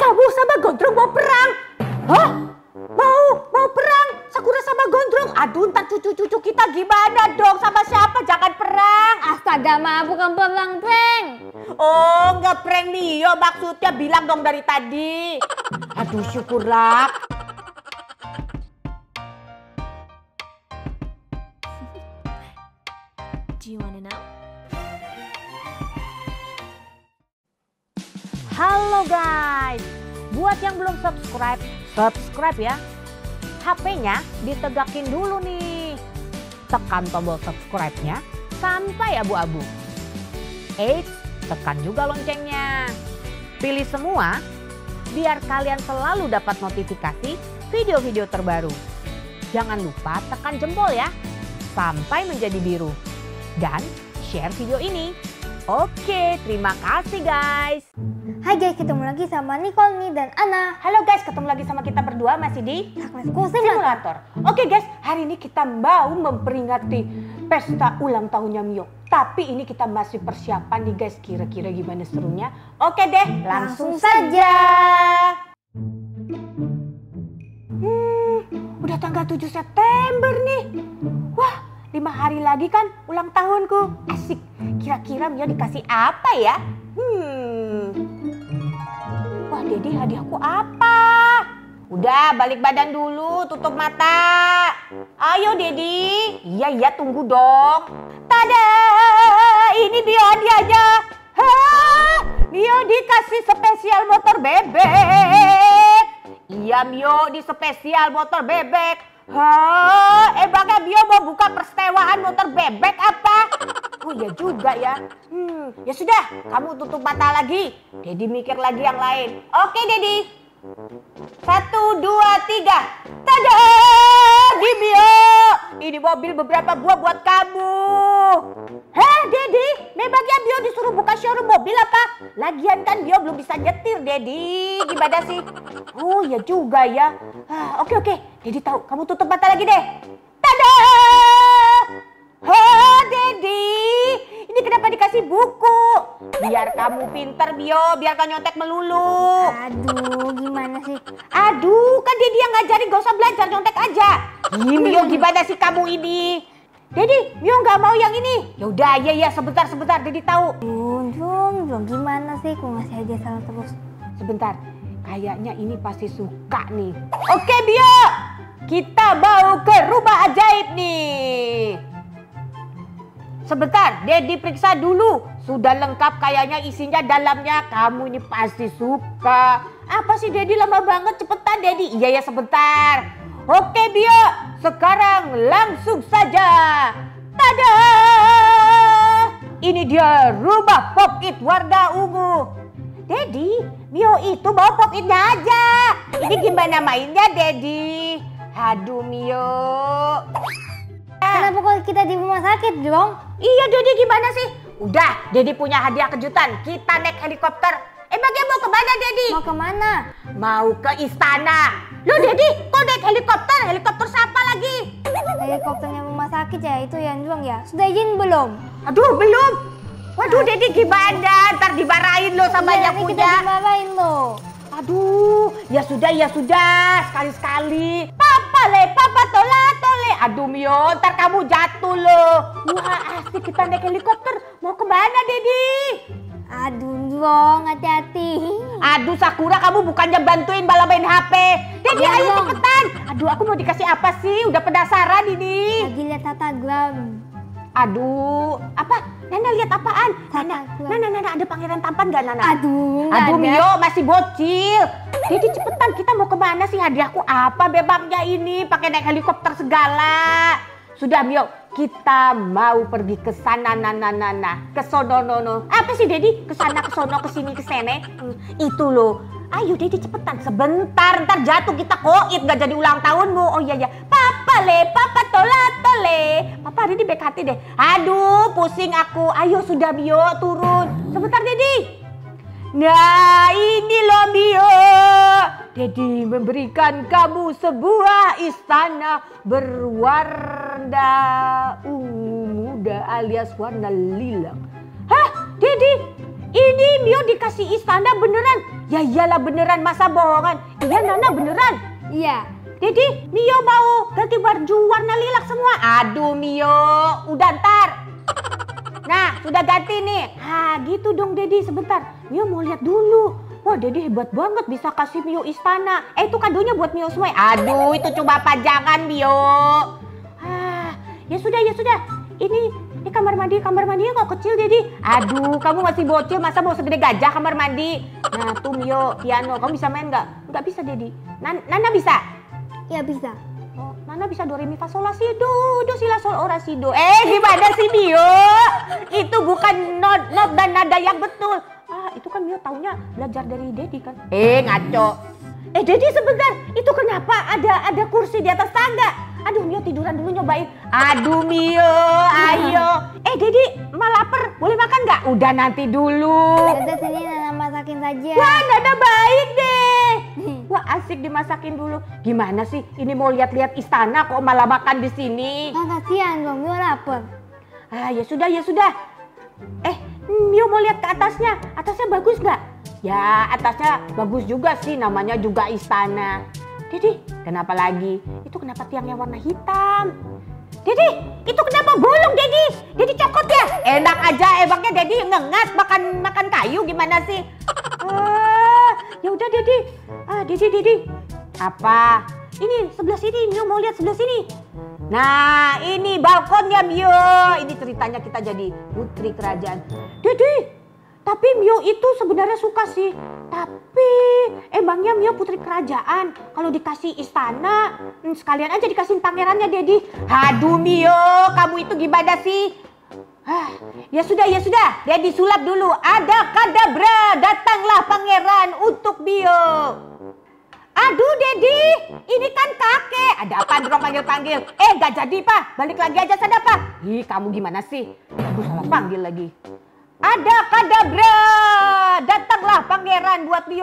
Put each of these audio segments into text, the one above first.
Kamu sama Gondrong mau perang? Hah? Mau perang? Sakura sama Gondrong? Aduh, ntar cucu-cucu kita gimana dong? Sama siapa? Jangan perang. Astaga, Ma, bukan perang, prank. Oh, nggak prank Mio, maksudnya bilang dong dari tadi. Aduh, syukurlah. Do you wanna know? Halo guys, buat yang belum subscribe ya. HP-nya ditegakin dulu nih. Tekan tombol subscribe-nya sampai abu-abu. Eits, tekan juga loncengnya. Pilih semua biar kalian selalu dapat notifikasi video-video terbaru. Jangan lupa tekan jempol ya, sampai menjadi biru. Dan share video ini. Oke, terima kasih guys. Hai guys, ketemu lagi sama Nicole nih dan Ana. Halo guys, ketemu lagi sama kita berdua masih di School Simulator. Oke guys, hari ini kita mau memperingati pesta ulang tahunnya Mio. Tapi ini kita masih persiapan nih guys, kira-kira gimana serunya. Oke deh, langsung saja. Udah tanggal 7 September nih. Wah, 5 hari lagi kan ulang tahunku. Asik, kira-kira Mio dikasih apa ya? Wah, Dedi hadiahku apa? Udah, balik badan dulu, tutup mata. Ayo Dedi. Iya, tunggu dong. Tada, ini Mio hadiahnya. Hah, Mio dikasih spesial motor bebek. Iya Mio, di spesial motor bebek. Hah, emangnya Mio mau buka persewaan motor bebek apa? Oh iya juga ya. Ya sudah, kamu tutup mata lagi. Dedi mikir lagi yang lain. Oke Dedi. 1, 2, 3. Tada! Di Mio. Ini mobil beberapa buah buat kamu. Heh Dedi, memangnya Mio disuruh buka showroom mobil apa? Lagian kan Mio belum bisa nyetir Dedi. Gimana sih? Oh iya juga ya. Oke. Dedi tahu, kamu tutup mata lagi deh. Tada! Hah Dedi, ini kenapa dikasih buku? Biar kamu pinter Mio, biar kan nyontek melulu. Aduh, gimana sih? Aduh, kan Dedi yang ngajarin, gak usah belajar, nyontek aja. Mio gimana sih kamu ini? Dedi, Mio nggak mau yang ini. Ya udah, iya sebentar Dedi tahu. Belum gimana sih? Kok ngasih aja salah terus. Sebentar, kayaknya ini pasti suka nih. Oke Mio, kita mau ke rumah ajaib nih. Sebentar, Dedi periksa dulu. Sudah lengkap kayaknya isinya dalamnya. Kamu ini pasti suka. Apa sih Dedi lama banget? Cepetan Dedi. Iya sebentar. Oke Bio, sekarang langsung saja. Tada! Ini dia rumah pop-it warna ungu. Dedi, Mio itu bawa pop-itnya aja. Ini gimana mainnya Dedi? Aduh Mio. Kenapa kalau kita di rumah sakit dong? Iya Dedi, gimana sih? Udah, Dedi punya hadiah kejutan. Kita naik helikopter. Emangnya mau kemana Dedi? Mau kemana? Mau ke istana. Loh Dedi, kok naik helikopter? Helikopter siapa lagi? Helikopternya rumah sakit ya, itu yang juang ya. Sudah izin belum? Aduh, belum. Waduh Dedi, gimana? Ntar dimarahin lo sama yang Kita punya. dimarahin lo. Aduh, ya sudah. Sekali-sekali. Papa tole. Aduh Mio, ntar kamu jatuh loh. Wah, asik kita naik helikopter. Mau kemana Dedi? Aduh dong, hati-hati. Aduh Sakura, kamu bukannya bantuin balabain HP. Dedi Ya, ayo dong. cepetan. Aduh aku mau dikasih apa sih? Udah penasaran ini. Lagi lihat Instagram. Aduh, apa? Nana lihat apaan? Nana ada pangeran tampan gak Nana? Aduh, nggak ada. Mio masih bocil. Dedi cepetan, kita mau kemana sih? Hadiahku apa bebabnya ini? Pakai naik helikopter segala. Sudah Mio, kita mau pergi ke sana ke sono nono. Apa sih Dedi? Ke sana ke sono ke sini ke sene. Itu loh. Ayo Dedi cepetan, sebentar ntar jatuh kita koit gak jadi ulang tahunmu. Oh iya papa tole. Papa hari ini baik hati deh. Aduh pusing aku. Ayo sudah Mio turun. Sebentar Dedi. Nah ini loh Mio. Dedi memberikan kamu sebuah istana berwarna ungu muda alias warna lila. Hah Dedi, ini Mio dikasih istana beneran Ya iyalah beneran, masa bohongan? Iya Nana beneran. Iya. Dedi, Mio mau ganti baju warna lilac semua. Aduh Mio, udah ntar. Nah, sudah ganti nih. Gitu dong Dedi, sebentar. Mio mau lihat dulu. Wah, Dedi hebat banget bisa kasih Mio istana. Itu kadonya buat Mio semua. Aduh, itu cuma pajangan Mio. Ya sudah. Ini kamar mandinya kok kecil Dedi. Aduh, kamu masih bocil, masa mau segede gajah kamar mandi? Nah, tuh Mio, piano. Kamu bisa main nggak? Nggak bisa Dedi. Nana bisa? Ya bisa. Oh, Nana bisa do re mi fa sol la si do si la sol ora si do. Gimana sih Mio? Itu bukan not dan nada yang betul. Itu kan Mio taunya belajar dari Dedi kan. Ngaco. Dedi sebentar. Itu kenapa ada kursi di atas tangga? Aduh Mio tiduran dulu nyobain. Aduh Mio, ayo. Dedi mau lapar, boleh makan nggak? Udah nanti dulu. Udah sini Nana masakin saja. Wah Nana baik deh. Wah asik dimasakin dulu. Gimana sih? Ini mau lihat-lihat istana kok malah makan di sini. Kasihan dong, Mio lapar. Ya sudah. Mio mau lihat ke atasnya. Atasnya bagus nggak? Ya atasnya bagus juga sih. Namanya juga istana. Dedi, kenapa lagi? Itu kenapa tiangnya warna hitam? Dedi, itu kenapa bolong Dedi? Dedi cokot ya? Enak aja, emangnya Dedi ngengat makan kayu gimana sih? Ya udah Dedi. Dedi. Apa? Ini sebelah sini, Mio mau lihat sebelah sini. Nah, ini balkonnya Mio. Ini ceritanya kita jadi putri kerajaan. Dedi, tapi Mio itu sebenarnya suka sih. Tapi emangnya Mio putri kerajaan kalau dikasih istana sekalian aja dikasih pangerannya Dedi. Aduh Mio, kamu itu gimana sih? Ya sudah. Dedi sulap dulu. Ada kadabra, datanglah pangeran untuk Mio. Aduh Dedi, ini kan kakek. Ada apa dong panggil-panggil? Gak jadi Pak, balik lagi aja sana Pak. Kamu gimana sih? Aduh salah panggil lagi. Ada kadabra, datanglah pangeran buat Mio.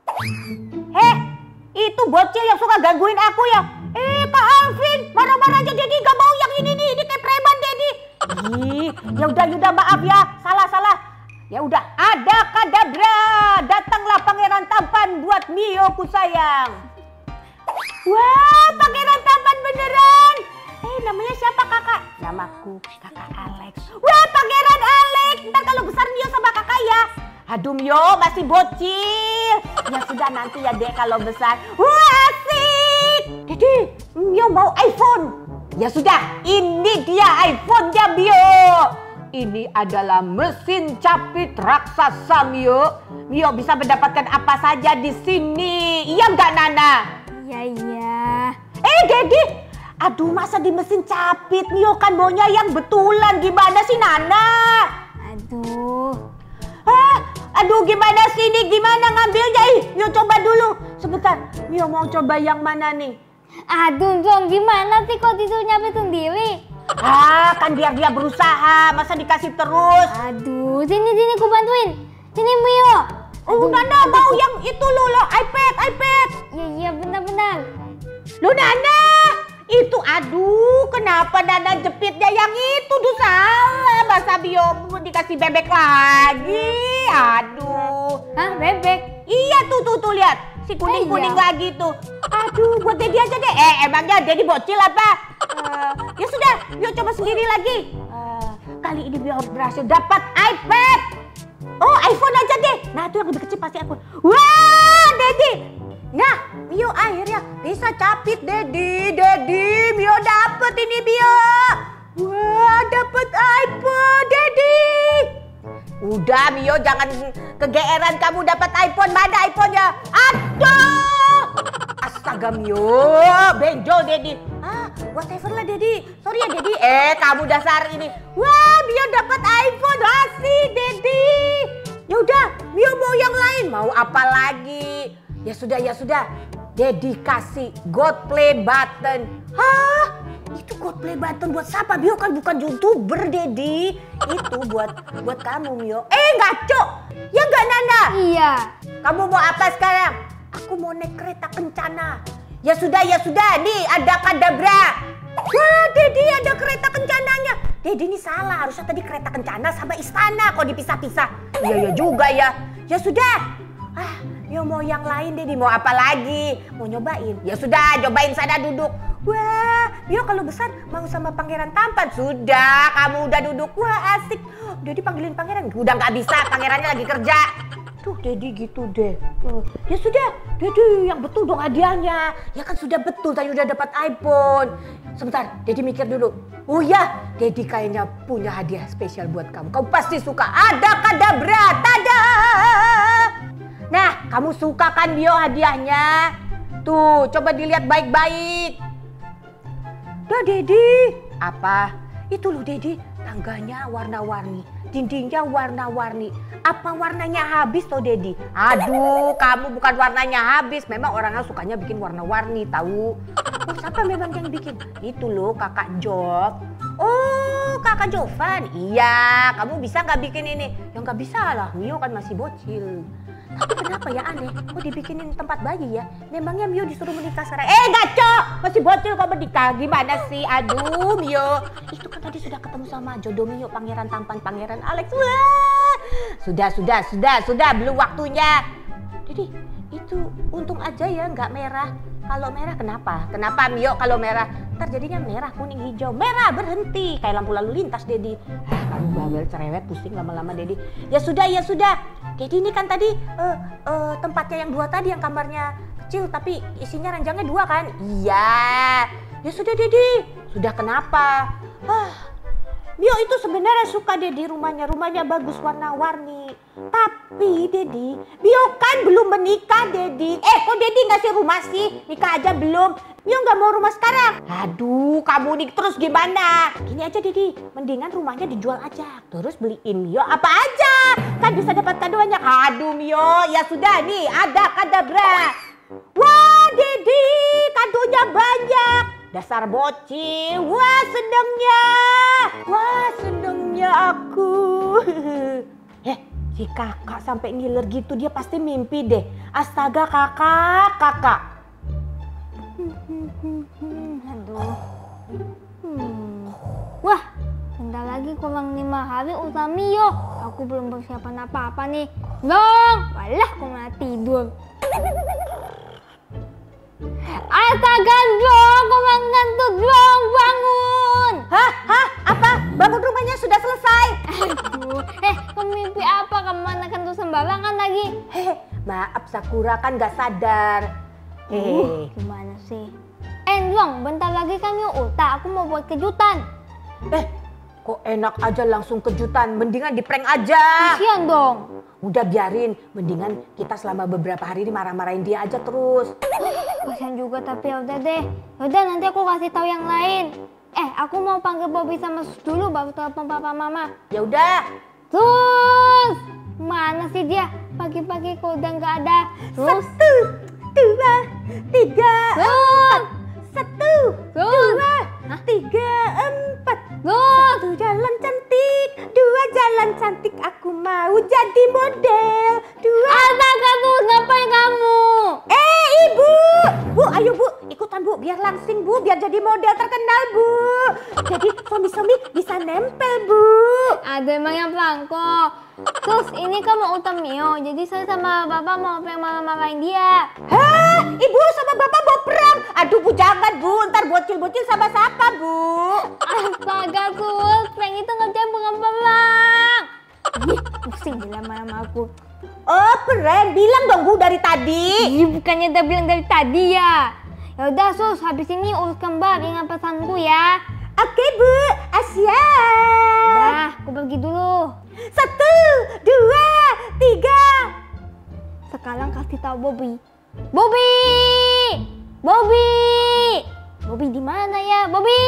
Itu bocil yang suka gangguin aku ya. Kak Alvin, marah-marah aja Dedi, gak mau yang ini nih, ini kayak preman Dedi. Ya udah maaf ya, salah. Ya udah, ada kadabra, datanglah pangeran tampan buat Mio ku sayang. Wah, pangeran tampan beneran. Namanya siapa kakak? Namaku kakak Alex. Wah, pangeran Alex. Ntar kalau besar Mio sama kakak ya. Aduh Mio masih bocil. Ya sudah nanti ya dek kalau besar. Wah asik. Dedi, Mio mau iPhone. Ya sudah, ini dia iPhone-nya Mio. Ini adalah mesin capit raksasa Mio. Mio bisa mendapatkan apa saja di sini. Iya nggak Nana? Iya. Dedi, aduh masa di mesin capit Mio kan maunya yang betulan. Gimana sih Nana? Aduh gimana sih ini? Gimana ngambilnya? Mio coba dulu. Sebentar, Mio mau coba yang mana nih? Aduh Dong, gimana sih kok disuruh nyapit sendiri? Kan biar dia berusaha, masa dikasih terus? Aduh, sini ku bantuin. Sini Mio. Nana mau yang itu lo iPad. Iya benar. Lo Nana, itu aduh kenapa Nana jepitnya yang itu? Salah, masa Mio dikasih bebek lagi. Aduh. Bebek? Iya tuh lihat. Si kuning-kuning lagi tuh. Aduh, buat Dedi aja deh. Emangnya Dedi bocil apa? Ya sudah, Mio coba sendiri lagi. Kali ini Mio harus berhasil dapat iPad. iPhone aja deh. Nah, itu yang lebih kecil pasti iPhone. Wah, Dedi. Nah, Mio akhirnya bisa capit Dedi. Mio dapet ini Mio. Wah, dapet iPhone Dedi. Udah Mio jangan kegeeran kamu dapat iPhone. Mana iPhone-nya? Aduh! Astaga Mio, benjol Dedi. Whatever lah Dedi. Sorry ya Dedi. Kamu dasar ini. Wah, Mio dapat iPhone. Asik Dedi. Ya udah, Mio mau yang lain. Mau apa lagi? Ya sudah. Dedi kasih God Play button. Itu God Play button buat siapa? Mio kan bukan YouTuber Dedi. Itu buat kamu Mio. Ngaco. Ya enggak Nana? Iya. Kamu mau apa sekarang? Aku mau naik kereta kencana. Ya sudah. Nih ada kadabra. Wah Dedi ada kereta kencananya. Dedi ini salah. Harusnya tadi kereta kencana sama istana. Kok dipisah-pisah? Iya juga ya. Ya sudah. Ya mau yang lain Dedi, mau apa lagi? Mau nyobain? Ya sudah, cobain sana duduk. Wah, Mio kalau besar mau sama pangeran tampan. Sudah, kamu udah duduk. Wah asik. Dedi panggilin pangeran. Udah nggak bisa, pangerannya lagi kerja. Tuh Dedi gitu deh. Ya sudah, Dedi yang betul dong hadiahnya. Ya kan sudah betul, tadi udah dapat iPhone. Sebentar, Dedi mikir dulu. Oh ya, Dedi kayaknya punya hadiah spesial buat kamu. Kamu pasti suka. Ada kadabra, tada! Nah, kamu suka kan Mio hadiahnya? Tuh, coba dilihat baik-baik. Dah Dedi. Apa? Itu loh Dedi, tangganya warna-warni, dindingnya warna-warni. Apa warnanya habis toh Dedi? Aduh, kamu bukan warnanya habis. Memang orangnya sukanya bikin warna-warni tahu. Oh, siapa memang yang bikin? Itu loh Kakak Job. Oh, Kakak Jovan. Iya, kamu bisa nggak bikin ini? Ya nggak bisa lah, Mio kan masih bocil. Tapi kenapa ya aneh? Kok dibikinin tempat bayi ya? Memangnya Mio disuruh menikah sekarang? Gaco! Masih bocil kok menikah? Gimana sih? Aduh Mio. Itu kan tadi sudah ketemu sama jodoh Mio, pangeran tampan, pangeran Alex. Wah! Sudah. Belum waktunya. Jadi itu untung aja ya nggak merah. Kalau merah kenapa? Kenapa Mio kalau merah? Ntar jadinya merah, kuning, hijau. Merah berhenti. Kayak lampu lalu lintas Dedi. Kamu bawel cerewet pusing lama-lama Dedi. Ya sudah. Dedi ini kan tadi tempatnya yang 2 tadi yang kamarnya kecil tapi isinya ranjangnya 2 kan? Iya. Ya sudah Dedi. Sudah kenapa? Mio itu sebenarnya suka Dedi rumahnya bagus warna-warni. Tapi Dedi, Mio kan belum menikah Dedi. Kok Dedi ngasih rumah sih? Nikah aja belum. Mio nggak mau rumah sekarang. Aduh, kamu nih terus gimana? Gini aja Dedi, mendingan rumahnya dijual aja. Terus beliin Mio apa aja. Kan bisa dapat kado banyak. Aduh Mio, ya sudah nih ada kadabra. Wah Dedi, kadonya banyak. Dasar bocil, wah senengnya aku. Si kakak sampai ngiler gitu dia pasti mimpi deh. Astaga kakak. Aduh. Wah, bentar lagi kurang 5 hari usaha Mio. Aku belum persiapan apa-apa nih. Walah, aku malah tidur. Astaga dong, kurang ngantuk dong, bangun. Apa? Bangun rumahnya sudah selesai. Aduh, kamu mimpi apa? Kamu makan tuh sembarangan lagi. Maaf Sakura kan gak sadar. Gimana sih? Juang, bentar lagi kan Mio ultah. Aku mau buat kejutan. Kok enak aja langsung kejutan. Mendingan di prank aja. Kasian dong. Udah biarin. Mendingan kita selama beberapa hari ini marah-marahin dia aja terus. Kasian juga tapi ya udah deh. Yaudah nanti aku kasih tahu yang lain. Aku mau panggil Bobby sama Sus dulu baru telepon papa mama. Ya udah. Sus, mana sih dia? Pagi-pagi kok udah nggak ada. Sus. 1, 2, 3, 4. 1, 2, 3, 4. 1 jalan cantik, 2 jalan cantik. Aku mau jadi model. 2. Astaga Sus, ngapain kamu? Ibu. Bu, ayo Bu, ikutan Bu, biar langsing Bu, biar jadi model terkenal Bu. Jadi suami-suami bisa nempel Bu. Ada emangnya Bangko. Sus, ini kan mau utang Mio, jadi saya sama bapak mau pengen marah-marahin dia. Ibu sama bapak mau perang? Aduh Bu, jangan Bu, ntar bocil-bocil sama siapa Bu? Astaga Sus, prank itu ngerjain bukan perang. Pusing lama-lama aku. Oh keren, bilang dong Bu dari tadi. Bukannya udah bilang dari tadi ya. Yaudah Sus, habis ini uruskan Mbak, ingat pesanku ya. Oke Bu, siap. Udah, aku pergi dulu. 1, 2, 3. Sekarang kasih tahu Bobby. Bobby di mana ya? Bobby.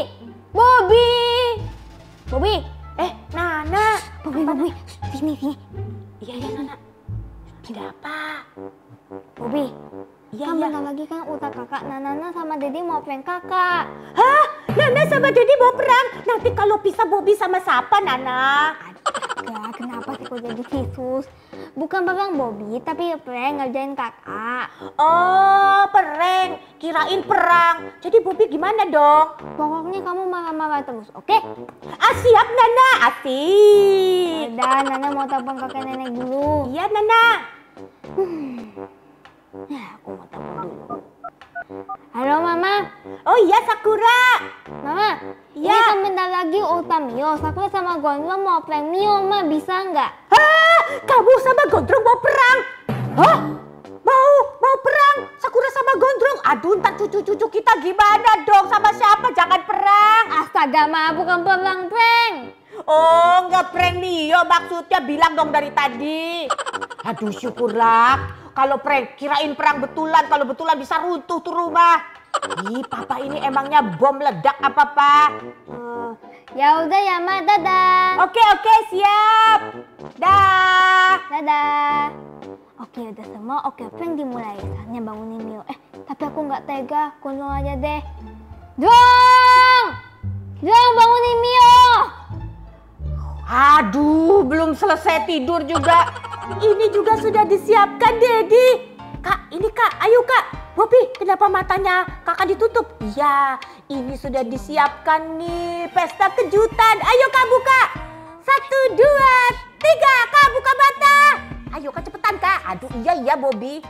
Nana. Bobby, sini. Iya Nana. Tidak apa. Bobby, Iya. bentar lagi kan utak kakak. Nana sama Dede mau prank kakak. Nana sama Dede mau perang. Nanti kalau pisah Bobby sama siapa Nana? Ya, kenapa sih kok jadi Sus? Bukan perang Bobby, tapi prank ngerjain kakak. Oh, prank. Kirain perang. Jadi Bobby gimana dong? Pokoknya kamu marah-marah terus, oke? Siap Nana, asik. Udah, Nana mau telepon kakek nenek dulu. Iya Nana. Aku mau telepon dulu. Halo Mama. Oh iya Sakura. Mama, Iya. ini kan bentar lagi ultah Mio. Sakura sama Gondrong mau prank Mio, Ma. Bisa nggak? Hah? Kamu sama Gondrong mau perang? Hah? Mau perang? Sakura sama Gondrong? Aduh, ntar cucu-cucu kita gimana dong? Sama siapa? Jangan perang. Astaga, Ma, bukan perang prank. Oh, nggak prank Mio maksudnya, bilang dong dari tadi. Aduh, syukurlah. Kalau prank, kirain perang betulan. Kalau betulan bisa runtuh tuh rumah. Ih, papa ini emangnya bom ledak apa, Pak? Ya udah ya, Ma. Dadah. Oke, siap. Dah. Dadah. Oke, udah semua. Oke, prank dimulai. Saatnya bangunin Mio. Tapi aku nggak tega. Gondrong aja deh. Dong! Bangunin Mio! Aduh, belum selesai tidur juga. Ini juga sudah disiapkan, Dedi. Kak, ini Kak, ayo Kak. Bobi, kenapa matanya Kakak ditutup? Iya, ini sudah disiapkan nih, pesta kejutan. Ayo Kak, buka. 1, 2, 3, Kak, buka mata. Ayo Kak, cepetan Kak. Aduh, iya Bobi.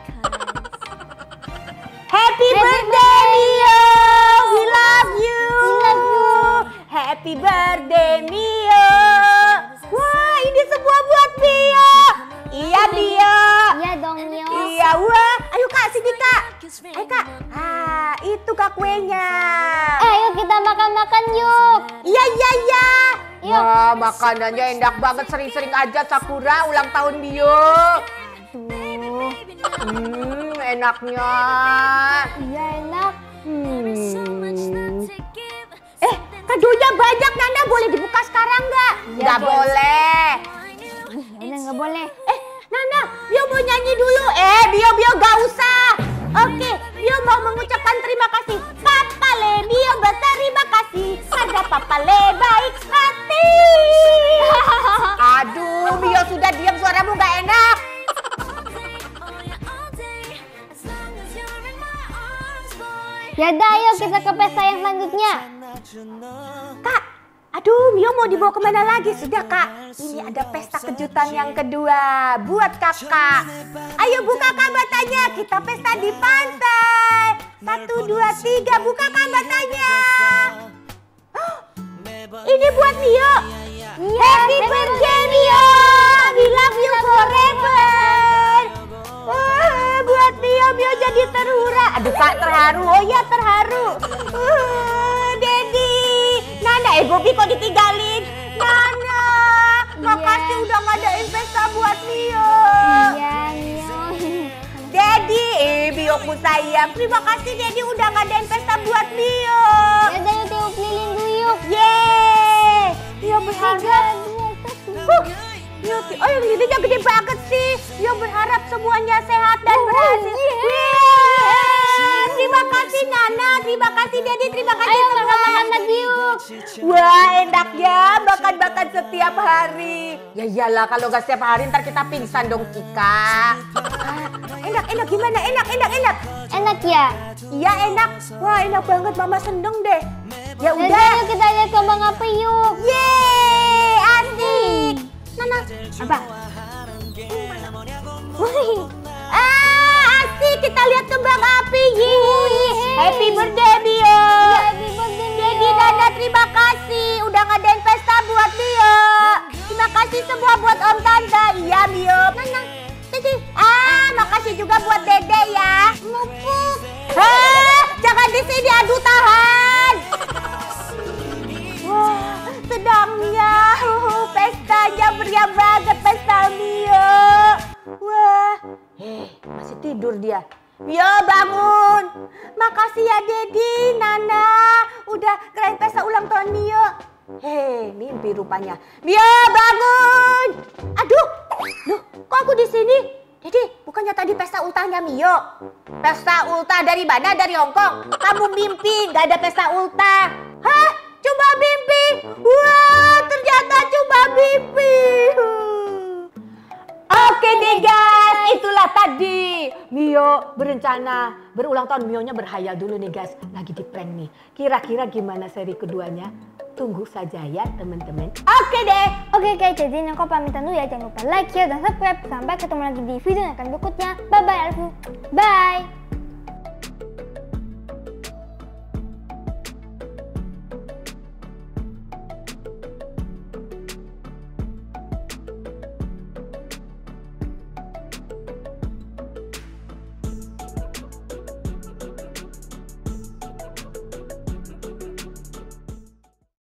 Happy birthday, Mio. We love you. Happy birthday, Mio. Wah, ini semua buat Mio. Iya, Mio. Iya dong, Mio. Iya, wah. Ayo Kak, sini Kak. Ayo Kak. Ah, itu Kak kuenya. Ayo kita makan-makan yuk. Iya. Yuk. Wah, makanannya enak banget. Sering-sering aja Sakura ulang tahun Mio. Enaknya. Iya enak. Kadonya banyak, Nana. Boleh dibuka sekarang nggak? Ya, Nggak boleh. Udah nggak boleh. Nana, Bio mau nyanyi dulu. Bio gak usah. Oke, Bio mau mengucapkan terima kasih. Papa Le, Bio berterima kasih karena Papa Le baik hati. Aduh, Bio sudah diam, suaramu gak enak. Yaudah, ayo kita ke pesta yang selanjutnya. Kak, aduh, Mio mau dibawa kemana lagi? Sudah Kak, ini ada pesta kejutan yang kedua buat Kakak. Ayo buka matanya, kita pesta di pantai. 1, 2, 3, buka matanya. Ini buat Mio. Happy birthday Mio, we love you forever. Wah, buat Mio jadi terhura. Aduh Kak, terharu. Oh ya, terharu. Dedi, Nana, Bobi kok ditinggalin? Nana, makasih udah ngadain pesta buat Mio. Iya, Mio. Dedi, Mioku sayang. Terima kasih Dedi udah ngadain pesta buat Mio. Yaudah, yuk tiup lilin dulu yuk. Yeay, Mio berharap. Oh, yang lilinnya gede banget sih. Mio berharap semuanya sehat dan berhasil. Terima kasih Nana, terima kasih Dedi, terima kasih Ayo semua. makan lagi yuk. Wah, enak ya makan-makan setiap hari. Ya iyalah, kalau nggak setiap hari ntar kita pingsan dong Kika. Enak gimana? Enak. Enak ya? Iya enak. Wah, enak banget, Mama seneng deh. Ya Yaudah, udah. yuk kita lihat kembang api yuk. Yeay, asik. Nana, apa? Asik, kita lihat kembang api. Happy birthday, Mio. Happy birthday, Mio. Dedi, Nana, terima kasih udah ngadain pesta buat Mio. Terima kasih semua buat Om Tante. Iya, Mio. Nana, Dedi. Makasih juga buat Dede ya. Mumpuk. Jangan di sini, aduh tahan. Wah, sedangnya pestanya meriah banget, pesta Mio. Wah, masih tidur dia. Mio bangun. Makasih ya Dedi, Nana, udah ngerayain pesta ulang tahun Mio. Mimpi rupanya. Mio bangun. Aduh, loh, kok aku di sini? Dedi, bukannya tadi pesta ultahnya Mio? Pesta ultah dari mana? Dari Hongkong? Kamu mimpi, gak ada pesta ultah. Hah? Cuma mimpi? Wah, ternyata cuma mimpi. Oke deh guys, Itulah tadi Mio berencana berulang tahun. Mionya berhayal dulu nih guys, lagi di prank nih. Kira-kira gimana seri keduanya? Tunggu saja ya teman-teman. Oke deh. Oke guys, jadi Nako pamitan dulu ya. Jangan lupa like, share, dan subscribe. Sampai ketemu lagi di video yang akan berikutnya. Bye bye, I love you. Bye.